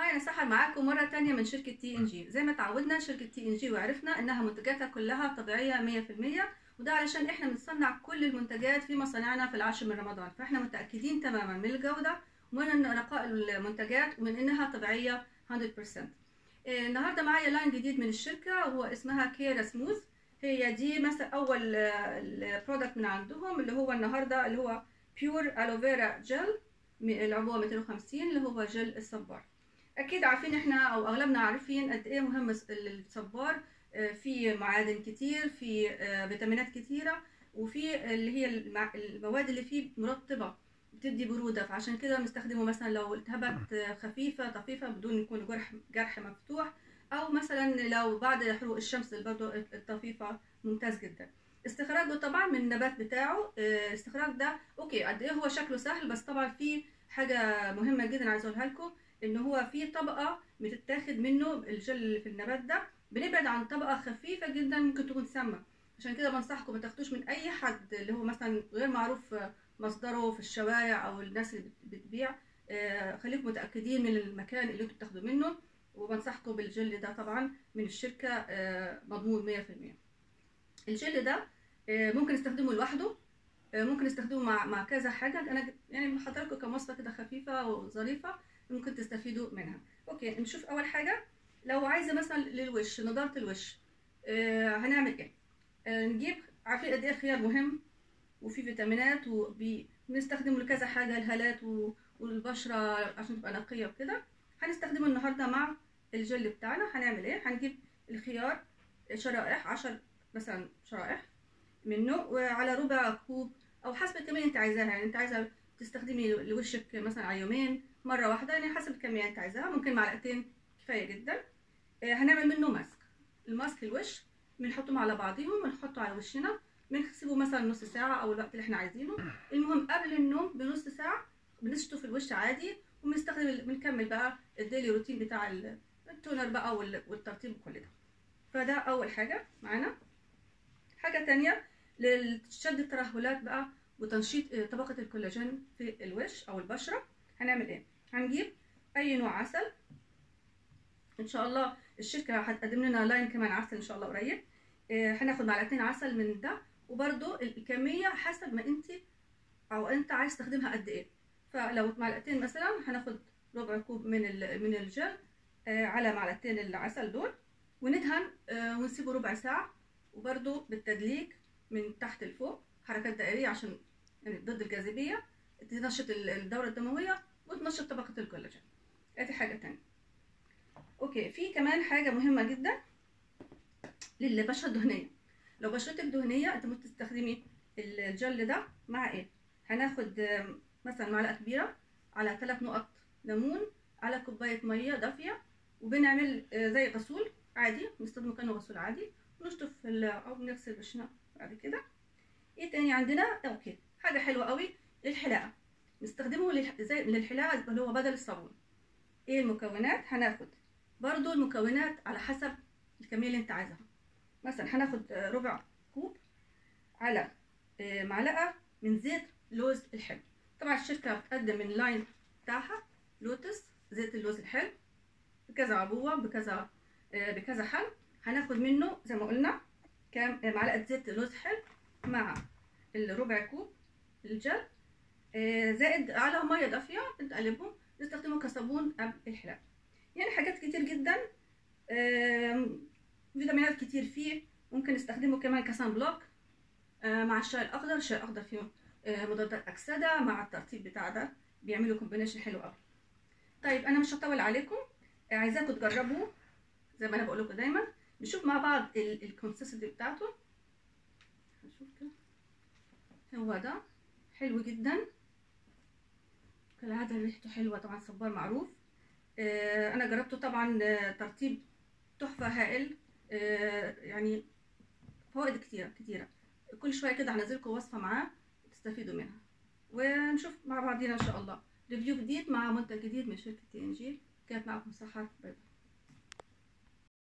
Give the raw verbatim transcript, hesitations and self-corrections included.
هاي انا سحر معاكم مره تانية من شركه تي ان جي. زي ما تعودنا شركه تي ان جي وعرفنا انها منتجاتها كلها طبيعيه مية في المية، وده علشان احنا بنصنع كل المنتجات في مصانعنا في العاشر من رمضان، فاحنا متاكدين تماما من الجوده ومن نقاء المنتجات ومن انها طبيعيه مية بالمية. النهارده معايا لاين جديد من الشركه وهو اسمها كيرا سموث. هي دي مثلا اول البرودكت من عندهم اللي هو النهارده اللي هو بيور الوفيرا جل العبوه مئتين وخمسين اللي هو جل الصبار. اكيد عارفين احنا او اغلبنا عارفين قد ايه مهم الصبار، في معادن كتير، في فيتامينات كتيره، وفي اللي هي المواد اللي فيه مرطبه بتدي بروده، فعشان كده بنستخدمه مثلا لو التهابات خفيفه طفيفه بدون يكون جرح جرح مفتوح، او مثلا لو بعد حروق الشمس برضه الطفيفه ممتاز جدا. استخراجه طبعا من النبات بتاعه. الاستخراج ده اوكي قد ايه هو شكله سهل، بس طبعا في حاجه مهمه جدا عايزه اقولها لكم، ان هو في طبقه بتتاخد منه الجل اللي في النبات ده، بنبعد عن طبقه خفيفه جدا ممكن تكون سامه. عشان كده بنصحكم ما تاخدوش من اي حد اللي هو مثلا غير معروف مصدره في الشوارع او الناس اللي بتبيع. آه خليكم متاكدين من المكان اللي انتوا بتاخدوا منه، وبنصحكم بالجل ده طبعا من الشركه آه مضمون مية في المية. الجل ده آه ممكن نستخدمه لوحده، آه ممكن نستخدمه مع مع كذا حاجه. انا يعني بحضر لكم كمصفى كده خفيفه وظريفه ممكن تستفيدوا منها. اوكي نشوف اول حاجه. لو عايزه مثلا للوش نضاره الوش، آه هنعمل ايه؟ آه نجيب، عارفين قد ايه الخيار مهم وفي فيتامينات وبنستخدمه لكذا حاجه، الهالات والبشره عشان تبقى نقيه وكده. هنستخدمه النهارده مع الجل بتاعنا. هنعمل ايه؟ هنجيب الخيار شرائح، عشر مثلا شرائح منه، وعلى ربع كوب او حسب الكميه انت عايزاها. يعني انت عايزه تستخدمي لوشك مثلا على يومين مره واحده، يعني حسب الكميه انت عايزاها، ممكن معلقتين كفايه جدا. هنعمل منه ماسك. الماسك الوش بنحطهم على بعضهم ونحطه على وشنا، بنسيبه مثلا نص ساعه او الوقت اللي احنا عايزينه. المهم قبل النوم بنص ساعه بنشطف الوش عادي، وبنستخدم بنكمل بقى الديلي روتين بتاع التونر بقى والترطيب وكل ده. فده اول حاجه معانا. حاجه تانية لشد الترهلات بقى وتنشيط طبقه الكولاجين في الوش او البشره. هنعمل ايه؟ هنجيب اي نوع عسل، ان شاء الله الشركه هتقدم لنا لاين كمان عسل ان شاء الله قريب. آه هناخد معلقتين عسل من ده، وبرده الكميه حسب ما انت او انت عايز تستخدمها قد ايه. فلو معلقتين مثلا هناخد ربع كوب من من الجل آه على معلقتين العسل دول، وندهن آه ونسيبه ربع ساعه، وبرده بالتدليك من تحت لفوق حركات دائريه عشان يعني ضد الجاذبيه، تنشط الدوره الدمويه وتنشط طبقه الكولاجين. ادي حاجه تانية. اوكي في كمان حاجه مهمه جدا للبشره الدهنيه. لو بشرتك دهنيه انت ممكن تستخدمي الجل ده مع ايه؟ هناخد مثلا معلقه كبيره على ثلاث نقط ليمون على كوبايه ميه دافيه، وبنعمل زي غسول عادي، نستخدمه كانه غسول عادي، ونشطف او بنغسل وشنا بعد كده. ايه تاني عندنا؟ اوكي حاجه حلوه قوي للحلاقه، نستخدمه زي للحلاقه اللي هو بدل الصابون. ايه المكونات؟ هناخد برضو المكونات على حسب الكميه اللي انت عايزها. مثلا هناخد ربع كوب على معلقه من زيت لوز الحلو. طبعا الشركه بتقدم من اللاين بتاعها لوتس زيت اللوز الحلو بكذا عبوه بكذا بكذا حل. هناخد منه زي ما قلنا كام معلقه زيت لوز حلو مع الربع كوب الجل، زائد على ميه دافيه بنقلبهم، نستخدمه كصابون قبل الحلاقه. يعني حاجات كتير جدا، فيتامينات كتير فيه، ممكن نستخدمه كمان كسان بلوك مع الشاي الاخضر. الشاي الاخضر فيه مضادات اكسده، مع الترطيب بتاع ده بيعملوا كومبينيشن حلو قوي. طيب انا مش هطول عليكم، عايزاكم تجربوا زي ما انا بقول لكم دايما. نشوف مع بعض الكونسيستنسي بتاعته. هنشوف كده، هو ده حلو جدا كالعاده، ريحته حلوه طبعا، صبار معروف. انا جربته طبعا، ترطيب تحفه هائل، يعني فوائد كتيره كتيره. كل شويه كده هنزلكم وصفه معاه تستفيدوا منها، ونشوف مع بعضينا ان شاء الله ريفيو جديد مع منتج جديد من شركه تي ان جي. كانت معكم سحر. باي باي.